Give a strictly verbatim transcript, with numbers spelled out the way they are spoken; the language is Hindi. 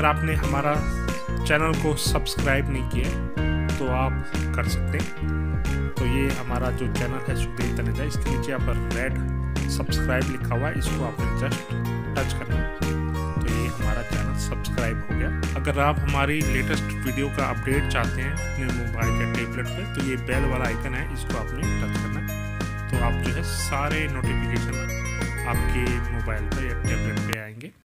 अगर आपने हमारा चैनल को सब्सक्राइब नहीं किया है तो आप कर सकते हैं। तो ये हमारा जो चैनल है सुखदेव तनेजा, इसके नीचे यहाँ पर रेड सब्सक्राइब लिखा हुआ है, इसको आपने जस्ट टच करना है। तो ये हमारा चैनल सब्सक्राइब हो गया। अगर आप हमारी लेटेस्ट वीडियो का अपडेट चाहते हैं अपने मोबाइल या टैबलेट पे, तो ये बेल वाला आइकन है, इसको आपने टच करना है। तो आप जो है सारे नोटिफिकेशन आपके मोबाइल पर या टैबलेट पे आएंगे।